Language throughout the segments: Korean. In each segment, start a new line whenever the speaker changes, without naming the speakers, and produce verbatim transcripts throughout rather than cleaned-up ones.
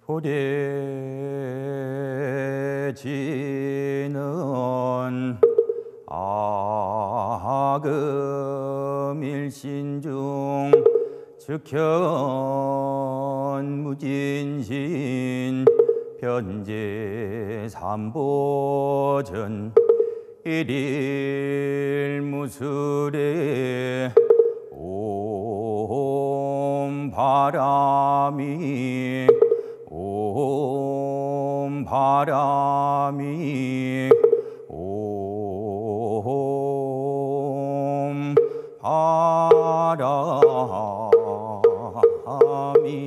부대지는 아금일신중 즉현무진신 변제삼보전 일일무술에 옴 바람이 옴 바람이 옴 바람이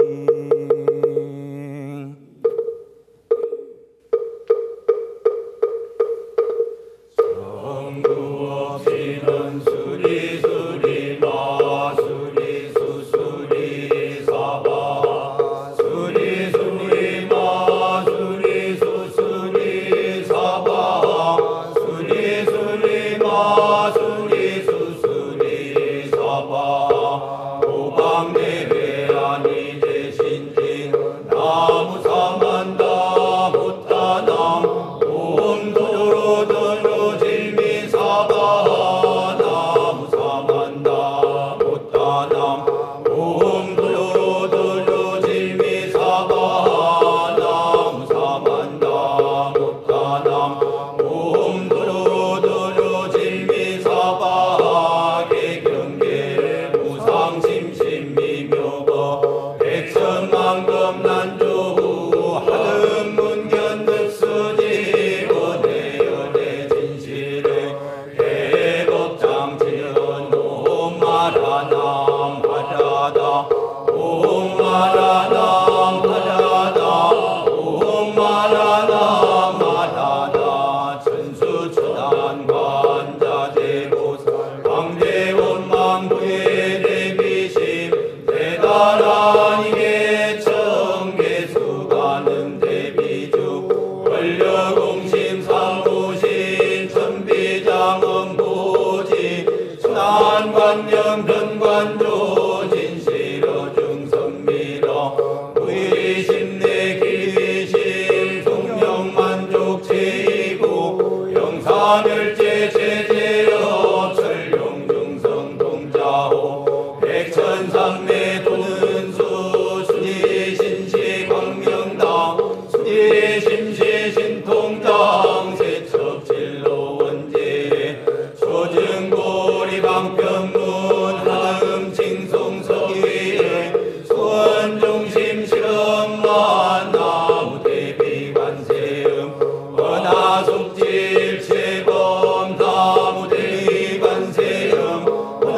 성구 없이는 수리 수리 마수리 수수리 사바 수리 수리 마수리 수수리 사바 수리 수리 마수리 수수리 사바 도방내외 아니 대신지 나무 사만다 못하남 옴도로도로 질미 사바 나무 사만다 못하남 옴도로도로 질미 사바 나무 사만다 못하남 옴도로도로 질미 사바 개경계 무상심심미묘거 백천만금 난조후 하늘 문견득수지 원해연의 진실의 대법장지연 옴마라남 하라다 옴마라남 하라다 옴마라남 하라다 천수천안 관자대보살 강대원망부의 대비심 대단한 이게 청계수가는 대비주 원력공심 상무신 천비장엄보지 천안관념 변관조 진실어 중선미러 의심내 기심 송명만족 제이고 영사멸제 제제업 철룡중성 동자호 백천삼매 도는수 순이신시 광명당 순이심시 신통당 세척진로 원제 조증고리 방편문 하음 징송서기에 수원중심 실험만 나무 대비관세음 원하속질 체범 나무 대비관세음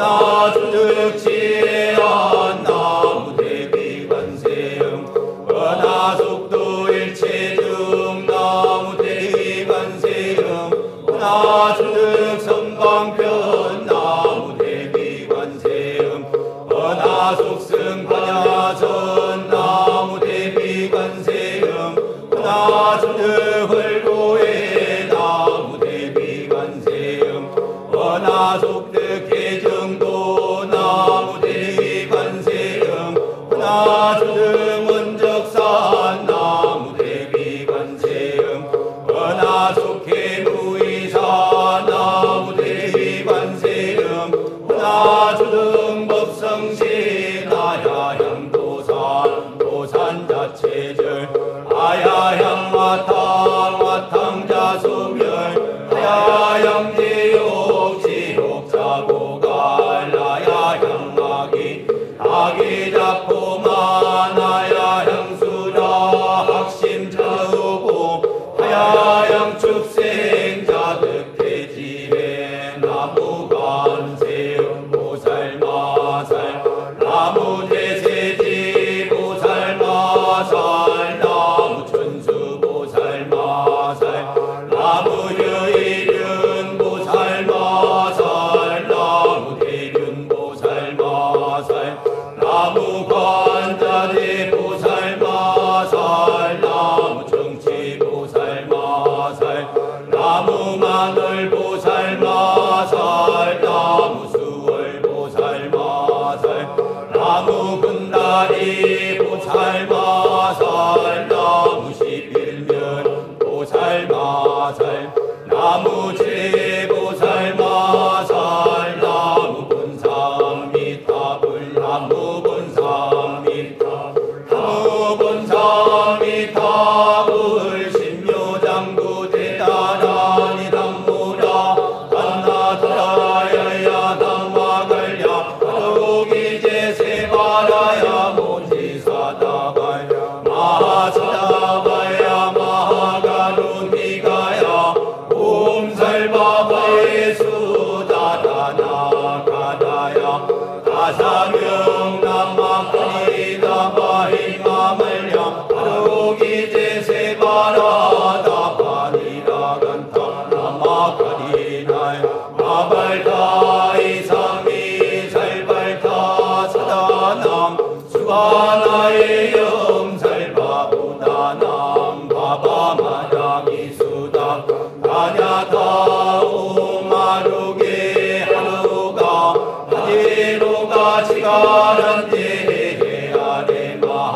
원하주득지혜한 나무 대비관세음 원하속도 일체중 나무 대비관세음 원하주득 선방편 나무 대비관세음 원하속승 반야전 나무 대비관세음 원하주득 헐고에 나무 대비관세음 원하속득 개정도 나무 대비관세음 원하주득 원적산 나무 대비관세음 원하속해 무의사 나무 대비관세음 원하주득 법성시 나야향도산 도산자체절 아야향 와탕 와탕자소멸 아야향지옥 지옥자고갈 아야향아기 아기자포만 아야향수라 학심자우고 아야향축생자득대지회 나무관세음 보살마살 나무대세지 보살마살 나무천수 보살마살 나무여일륜 보살마살 나무대륜 보살마살 나무관자대 보살마살 나무정치 보살마살 나무마늘 보살마살 나무수월 보살마살 나무군다리 보살마살 수바나의 염살바보다남 바바마라기수다 다냐다오 마루게 하루가 하지로가 지가란데 아래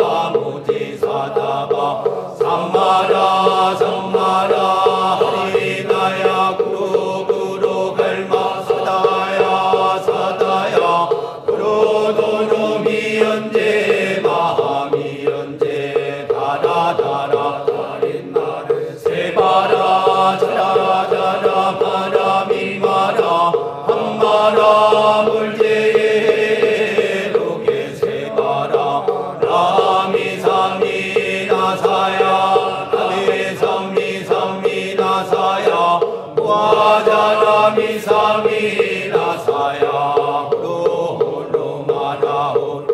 마하무지사다바 삼마라 삼마라 하리나야 구루구루 갈마 사다야 사다야 구루도로 미연제 마하미연제 다라다라 다린나를 세바라 자라자라 마라미마라 한마라 물제에 로게 세바라 라미삼미나사야 라미삼미삼미나사야 와자라미삼미나사야 홀로홀로마라홀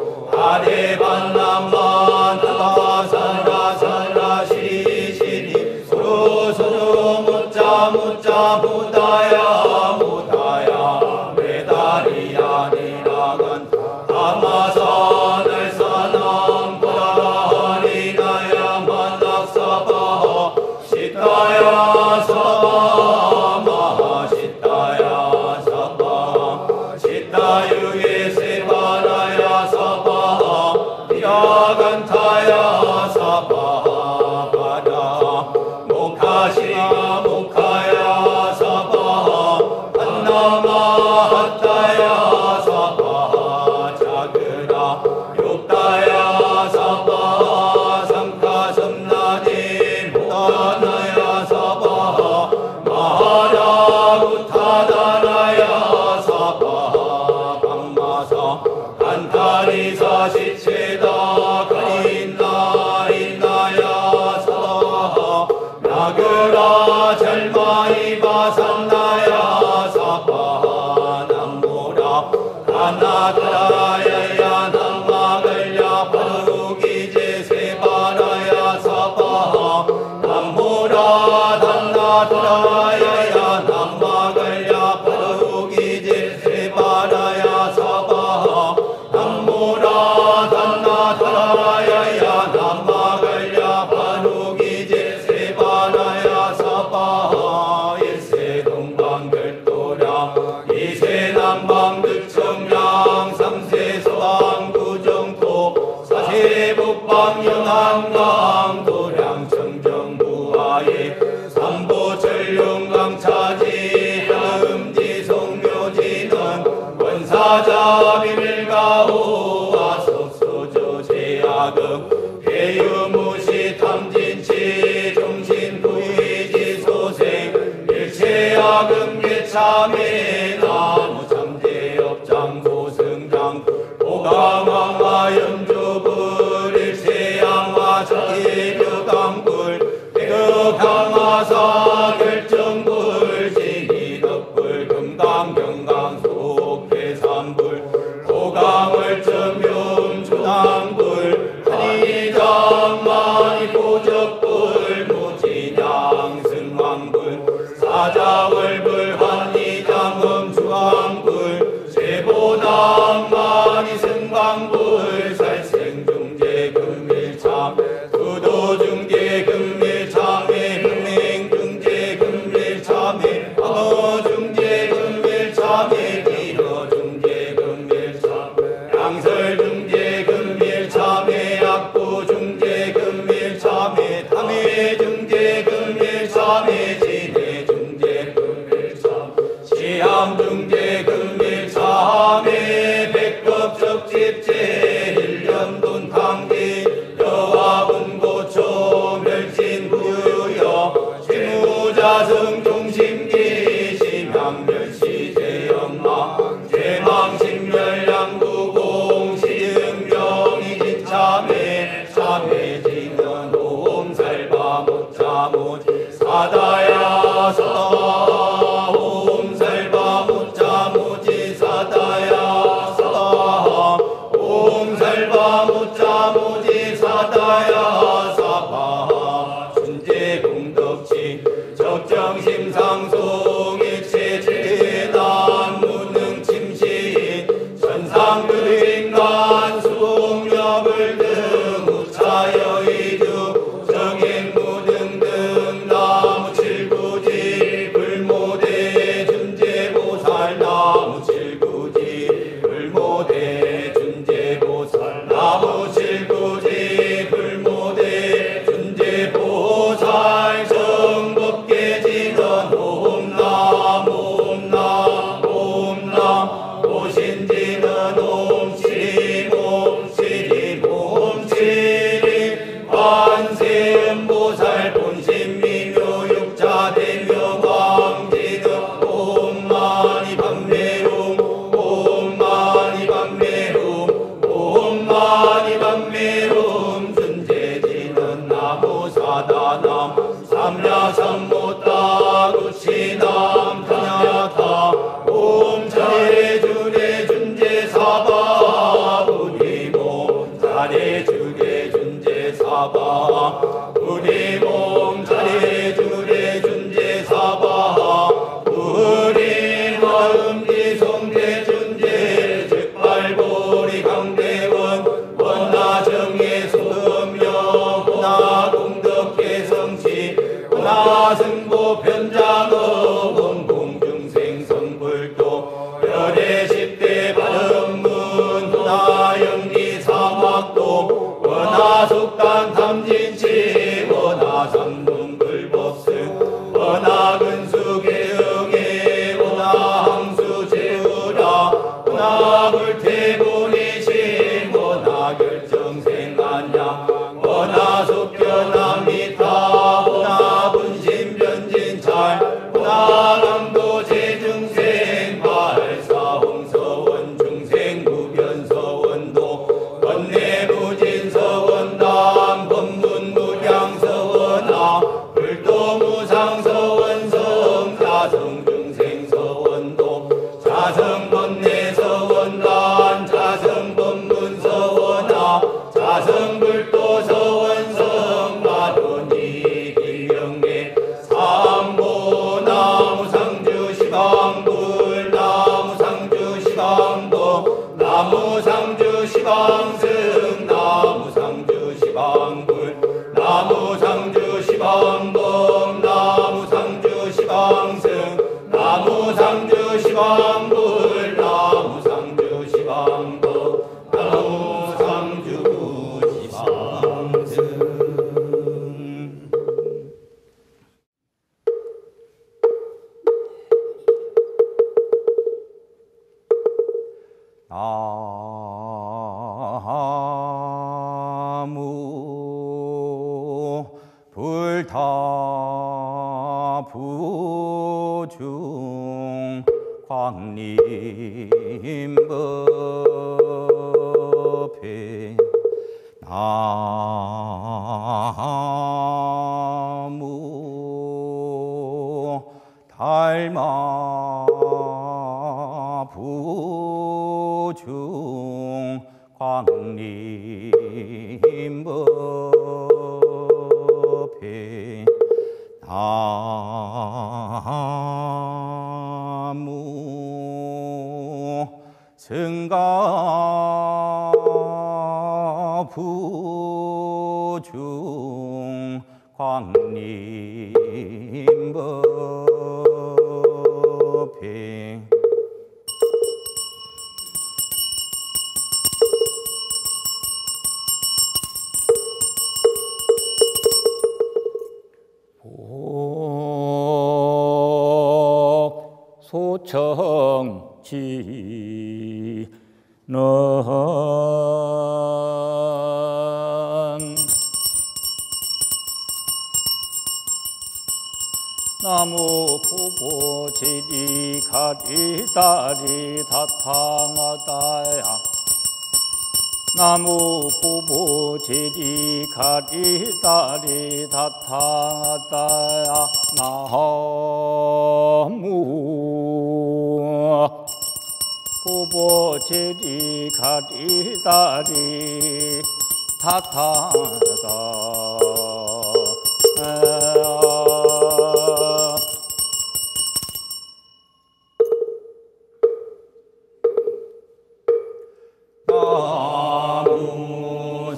아레반남만 나가사라사라 시리시리 수루수루 묻자 묻자 무다야 무다야 메다리야 니라간 아마사 날사남 바리나야 만낙사바 시타야 사바 마하시타야 사바 시타유에 세바라야 사바 미라간타야 사바 바다 모카시가 모카야 사바 한나마하타야 사바 자그라 욕다야 사바 상카섬나니 모다나야 사바 마하라우타다나야 사바 감마사 간타리사 시체다 가인나 인나야 사바 나그라 절마이바 산나야 사바 남모라 하나드라야야 남마갈야 바루기제 세바라야 사바 남모라 단나드라야야 남마갈야 바루기제 세바라야 사바 남모라 단나드라야야 남마갈야 바루기제 세바라야 사바 일세 동방별도량 이세 남방득청량 삼세 서방구정토 사세 북방 연안강 도량 청정부하에 삼보철룡강 차지 하음지 성묘지는 원사자 비밀가오 아속소조 제야금 폐유무시 탐진치 정신부이지 소생 일체야금 개참에 나무 참대업장 소승장 오강왕화 연주불 일체양화 자기묘강불 대극강화사 결정불 진이덕불 금강경강 속해산불 오강월점용 조당불 한이장마 불등 우차여의주 정행무 등등 나무 칠구지 불모대 준재보살 나무 칠구지 불모대 준재보살 나무 칠구지 불모대 준재보살 정법계지는 옴남 옴남 옴남 오신지는 옴시림 옴시림 옴시림 관세음보살 본심미묘 육자대묘 광지등 옴마니 반매움 옴마니 반매움 옴마니 반매움 준재지는 나무사다남 삼야삼모따 구치남 타냐타 옴자레주레 준재사바 우리몸 자레주레 준재사바 우리몸 자레주레 준재사바 우리 마음지송대 준재 즉발보리 강대원 원나정의 소음여 원나공덕계성시 원나승보 편장어 원공중생 성불도 별의 십대 발음문 원나영리 사막도 원나속단 탐진치 원나삼문불법승 원나근수계응에 원나항수제우라 원나불태보리심 원나결정생안양 원나속견남이타 원나분심변진찰 원나강도 제중생 발사홍서원 중생구변서원도 건내부진서원담 법문무량서원아 불도무상서원성 자성중생서원도 자성법내서원단 자성법문서원아 자성불도서원성 마도니 길명계 삼보 나무상주시방불 나무상주시방도 나무상주시방승 나무상주시방불 나무상주시방범 나무상주시방승 나무상주시방불 나무상주시방범 나무상주시방승 나무 불타부중 광림법회 나무 달마 부중 광림법회 나무 승가 부중 광림법회 소청지는 나무 부보지리 가리다리 다탕하다야 나무 부보지리 가리다리 다탕하다야 나무 부보지리 가리다리 다탕하다 나무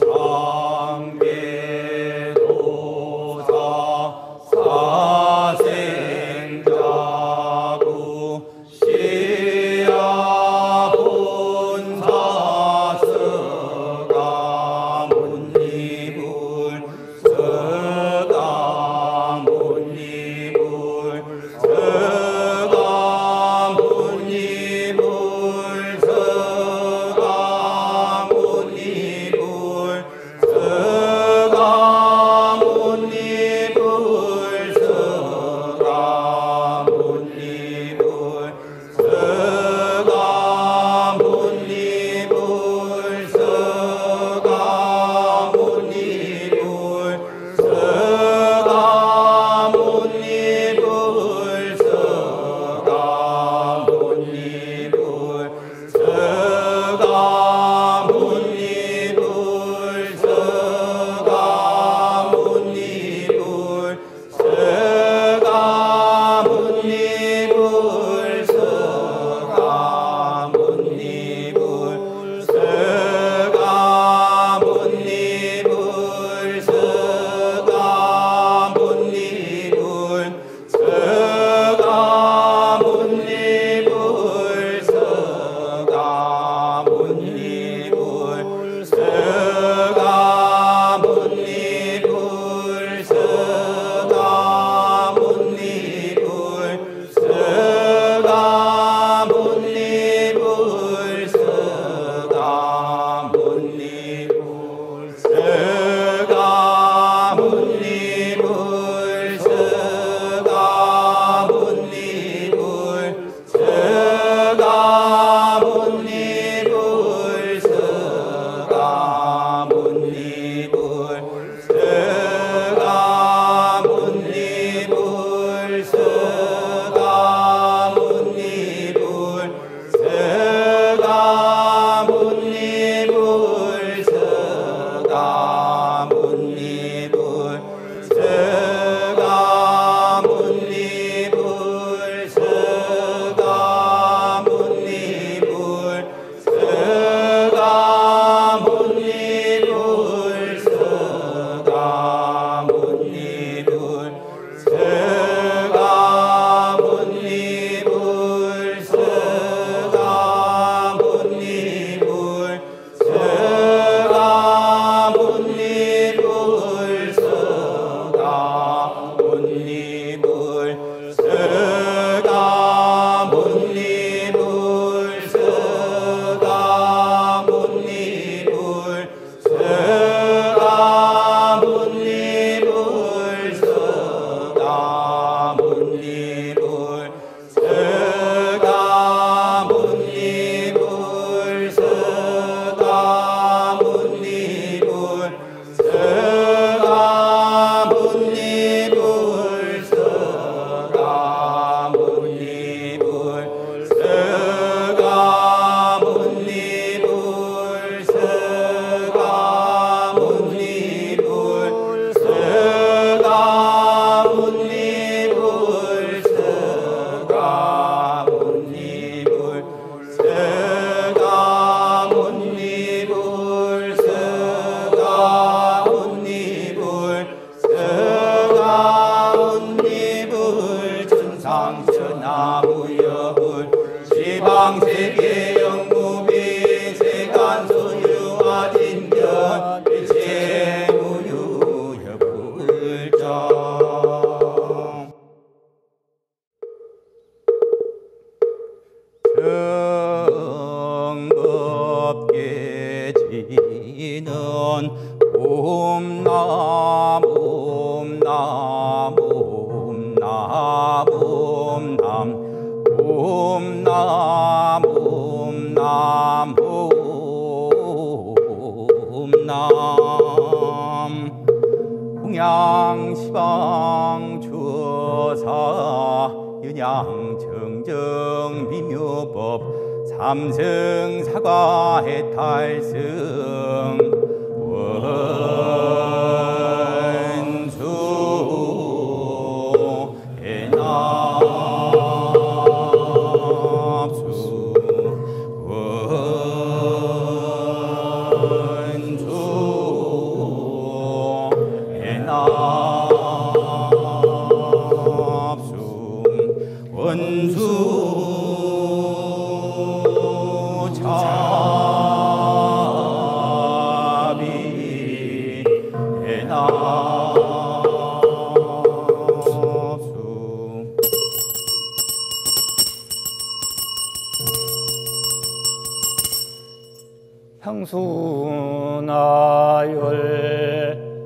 향수나열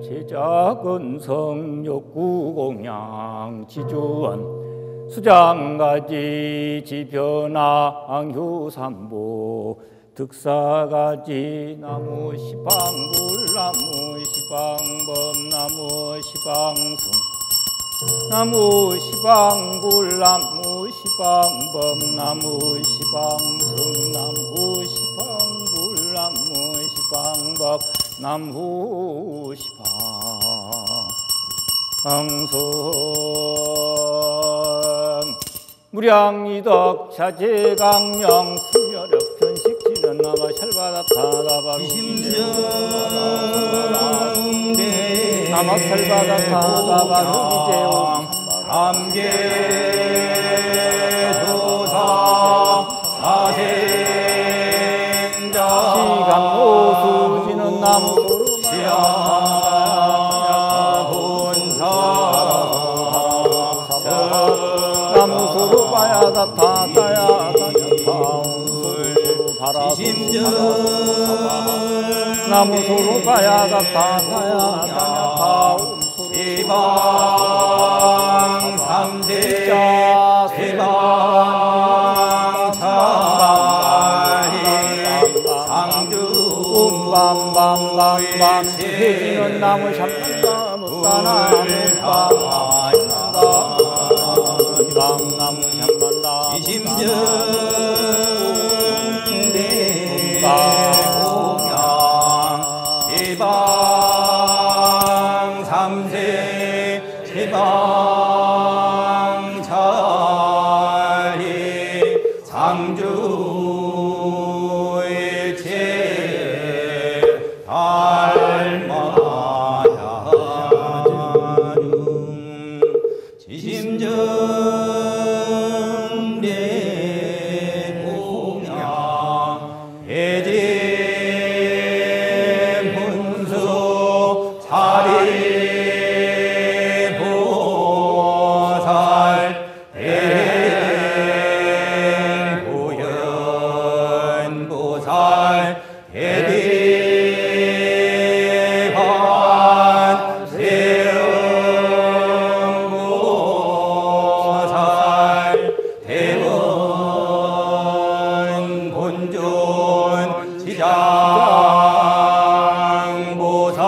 제작은성 욕구공양 지주원 수장가지 지변왕효삼보 득사가지 나무 시방굴 나무 시방범 나무 시방성 나무 시방굴 나무 시방범 나무 시방성 나무 시방굴 나무 시방범 나무 시방성 무량이덕 자제강령 승여력 편식지는 나마 샬바다타다바
이심정대
나마 샬바다타다바 이제오
삼계도사 사생자
시간모수지는 나무 나무소로 가야가 타야 타야
시방 삼대 시방 차리 상주
음밤밤밤밤 해지는 나무 샴밤밤 묵다나 묵밤밤 나무 샴밤밤
이심정 시방 삼세 시방 차리 상주의 제 달마야 지심정 내 공양 해제 사리보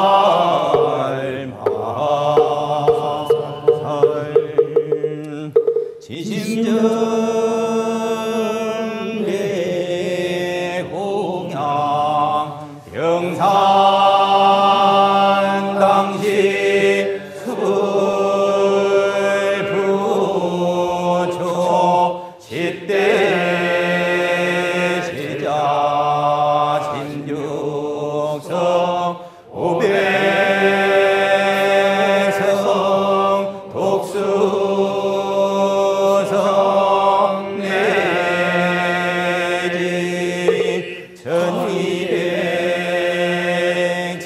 지심정례 공양 병산 당시 수불 부초 십대 제자 신육성 오백성 독수성 내지 천이백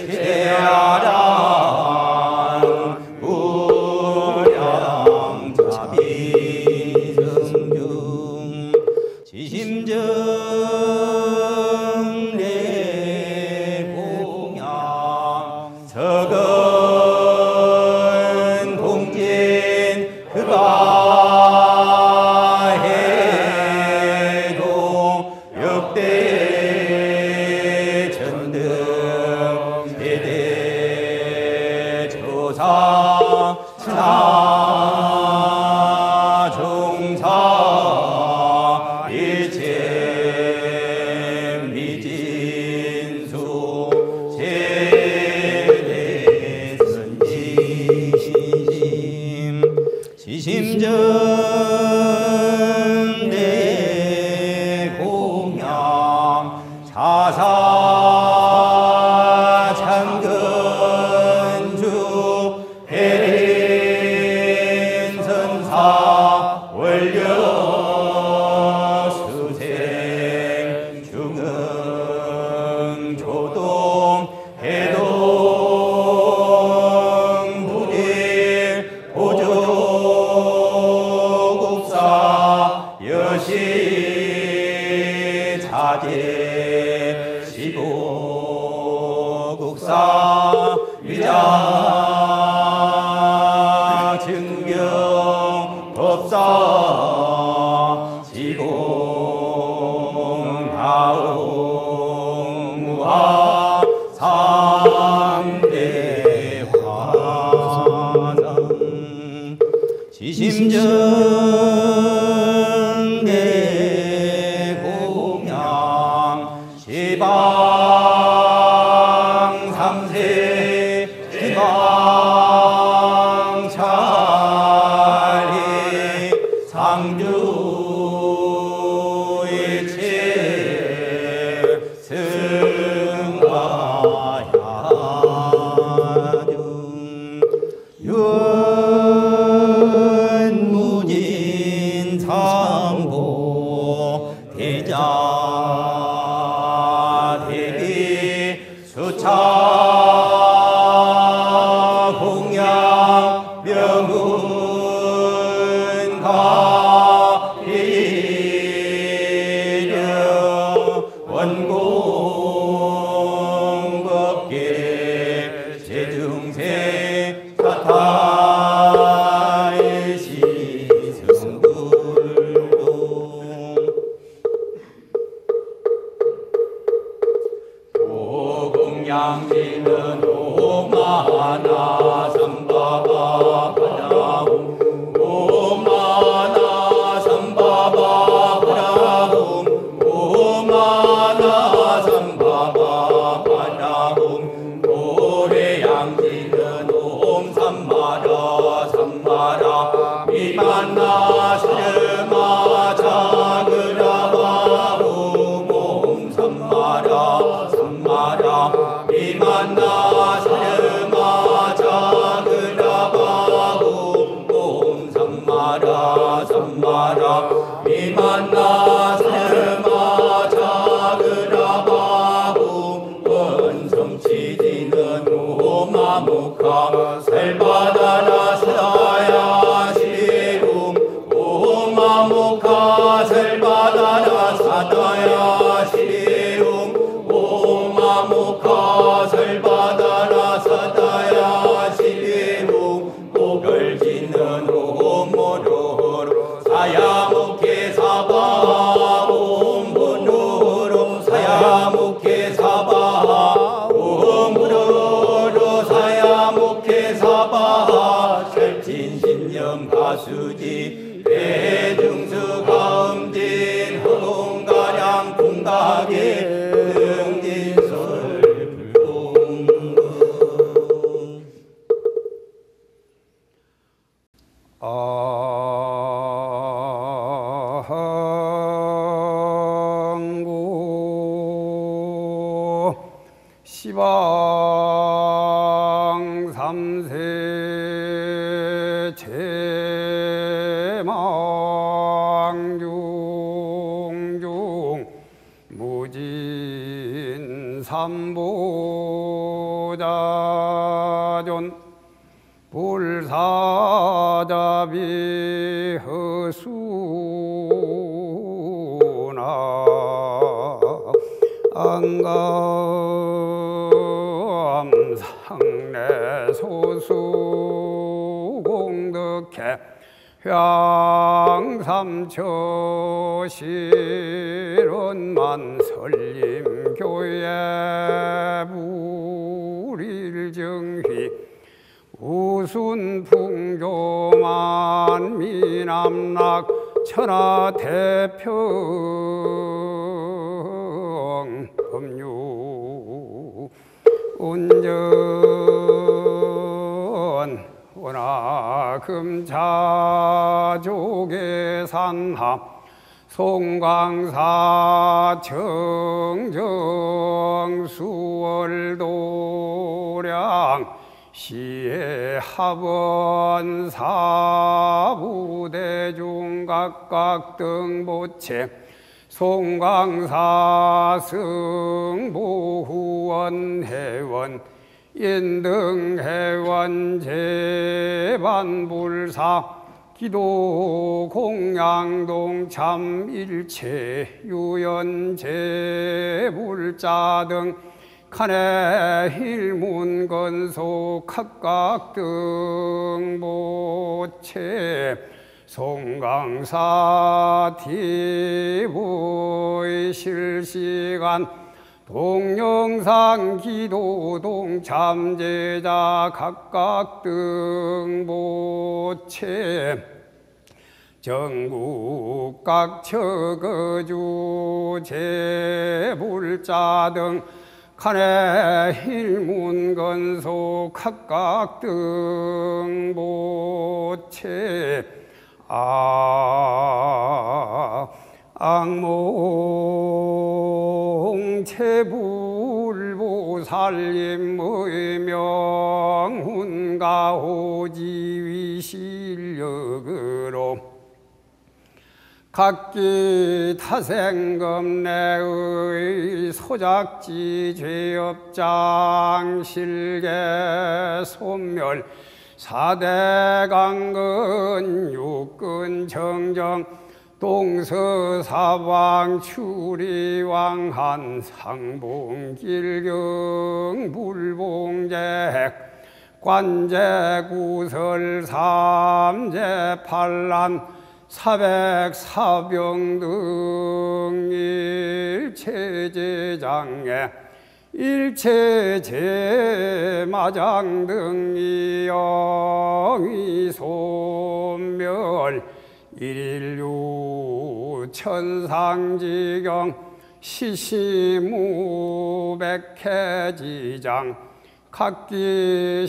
체야랑 우량 자비성중 지심정례 공양 석은 공진 그가해도 역대 전등 세대 조사 나 종사 일체 미진수 세대 선지심 지심정례 공양 자사 창건주 해린선사 원려 수생 중흥 조동 해동 부일 보조국사 여시 자제 시고국사 위장 증경 법사 시공 다음무하 삼대 화상 지심정례 공양 시방 삼세 지방차리 상주일체 승가야중 윤무진 삼보 대자 대비 수차 공양 명운가 비려 원공법계 제중생 사타일시 성불동 오공양지는 오마나 삼바바 바라움 오마나 삼바바 바라움 오마나 삼바바 바라움 오해양지는 옴 삼마라 삼마라 미만나 스르마 자그라바 옴 삼마라 삼마라 미만나 스르마 자그라바 옴 삼마라 삼마라 미만나 스르마 자그라바 원성치지는 오마무카 살바다라 사야 시룸 오마무카 살바다라 사다야 시룸 오마무카 살바다라 사다야 시룸 오걸지는 오모로로 사야무케 사바 옴분으로 사야무케 사바 옴부로로 사바 철진신념 가수지 대중수 가음진 허공가량 궁각의 응진설 불공급
아항구 시방 삼세 제망중중 무진 삼보자존 불사자비 허수나 안감상내 소수공덕해 향삼처실원만 설림교회 불일정휘 우순풍조만 미남락 천하태평 법류 운전 원하금자족의 산하 송광사 청정 수월도량 시의 합원 사부대중각각 등보채 송광사 승보후원 회원 인등회원 제반불사 기도 공양동 참일체 유연제불자 등 칸의 힐문건소 각각 등보채 송강사 티브이 실시간 동영상 기도동 참제자 각각 등보채 전국 각 처거주 제불자 등 칸의 힐문건소 각각 등보채 아 악몽 체불보살림의 명훈가호지위 실력으로 각기 타생금내의 소작지 죄업장 실계 소멸 사대강근 육근 정정 동서사방 추리왕한 상봉길경 불봉제 관제구설 삼재팔란 사백사병 등 일체제장애 일체제마장 등 이영위 소멸 일일류 천상지경 시시무백해지장 각기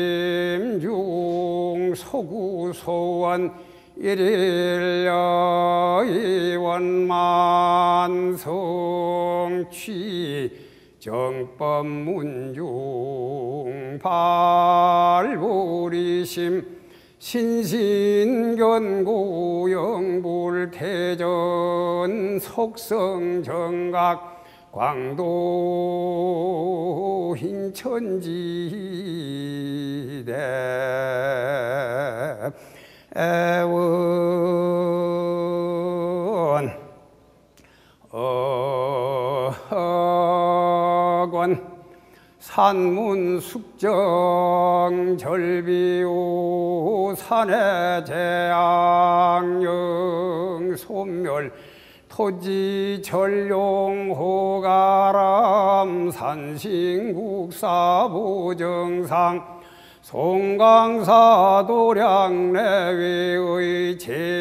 심중 소구소원 일일여의원만성취 정법문중 발보리심 신신견고영불태전 속성정각 광도 흰천지대 애원 어건 산문숙정 절비오 산의 재앙영 소멸 토지 전룡호가람 산신국사보정상 송강사 도량내외의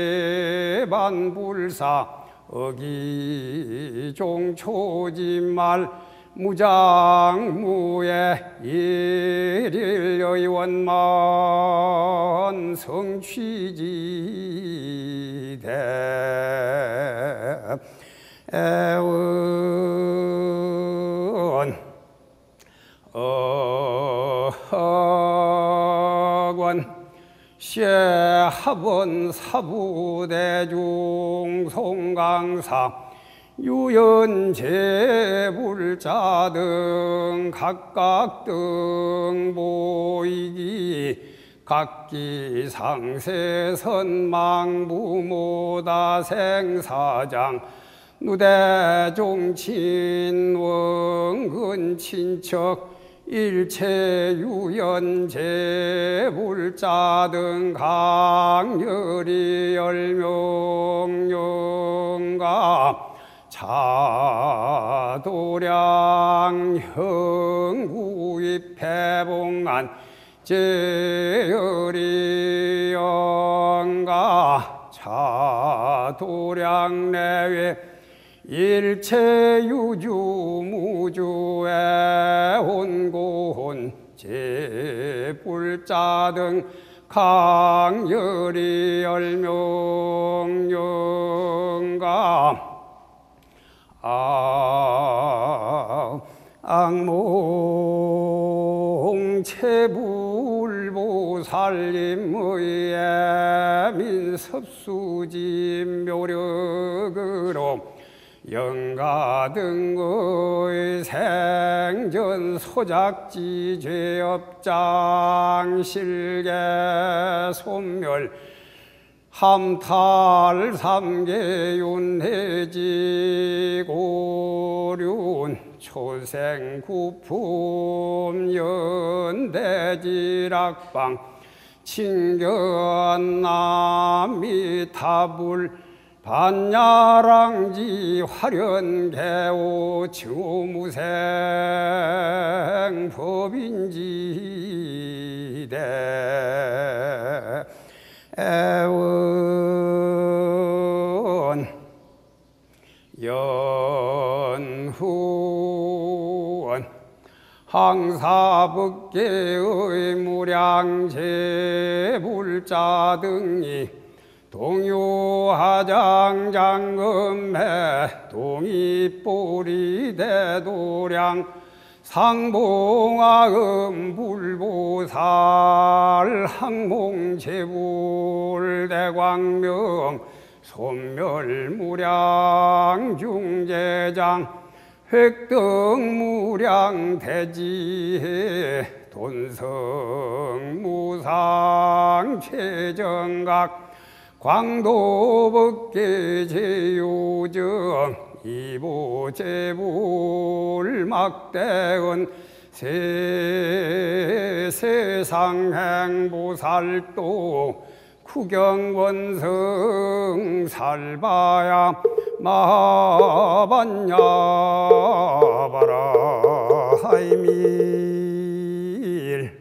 제반불사 어기종 초진말 무장무예 일일의 원만 성취지대 애원 어원 셰합원 사부대중 송강사 유연제불자 등 각각 등 보이기 각기 상세 선망부모다 생사장 누대종 친원근 친척 일체 유연제불자 등 강렬히 열명령가 자도량 형구입 패봉안 제열이 영가 자도량 내외 일체 유주 무주의 혼고혼 제불자 등 강열이 열명령가 아, 악몽 체불보살님의 민섭수진 묘력으로 영가 등의 생전 소작지 죄업장 실계 소멸 함탈 삼계윤해지 고륜 초생구품 연대지락방 친견남미타불 반야랑지 화련개오 증오무생 법인지대 애원 연후원 항사법계의 무량제불자 등이 동요하장장금해 동이뿌리대도량 상봉아음 불보살 항몽제불대광명 손멸무량 획등무량대지해 돈성무상최정각 광도법계제요정 이보제불막대은 세상행보살도 구경원성 살바야 마반야바라 하이밀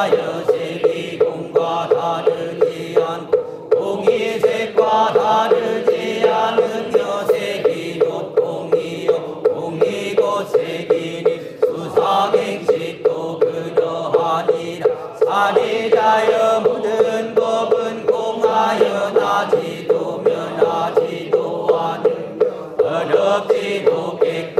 자여 색이 공과 다르지 않고 공이 색과 다르지 않으며 색이 곧 공이요 공이 곧 색이니 수사갱식도 그러하니라. 사리자여 모든 법은 공하여 나지도 면하지도 않으며 더럽지도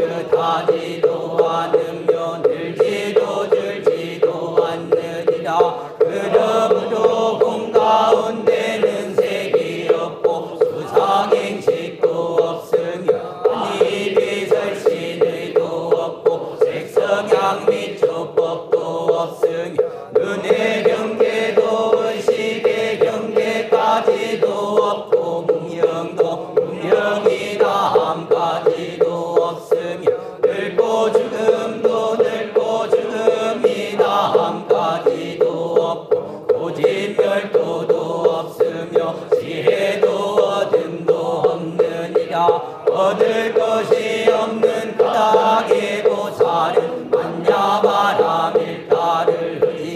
깨끗하지도 않으며 늘지도 줄지도 않느니라. 그러므로 공 가운데는 색이 없고 수상행식도 없으며 아니 비설신의도 없고 색성향 및 조법도 없으며 눈의 경계도 의식의 경계까지도 없고 문명도 문명이나 함까지도 없으며 늙고 죽음도 늙고 죽음이나 함까지도 없고 고진멸도도 없으며 지혜도 어둠도 없느니라. 얻을 것이 없는 까닭의 보살은 만야바람 일타를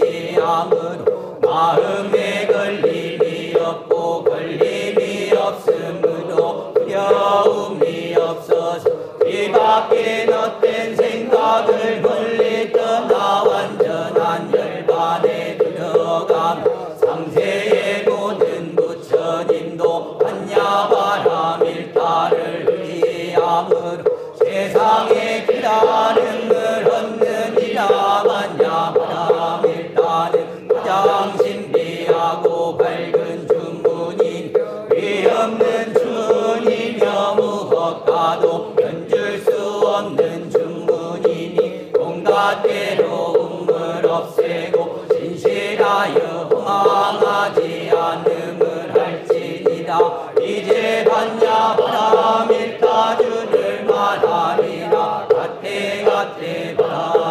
의지함으로 마음에 걸림이 없고 걸림이 없으므로 두려움이 없어서 이 밖에 넛된 생각을 멀리 떠나 완전한 열반에 들어가며 상세의 모든 부처님도 한야바람 일타를 의지함으로 세상의 기다림을 얻느니라. 만야바람 일타는 가장 신비하고 밝은 주문인 위 없는 주문이며 무엇과도 견줄 수 없는 주문이니 온갖 괴로움을 없애고 진실하여 망하지 않음을 할지니라. 이제 반야바람 일타주를 말하리라. 가태 가태 바람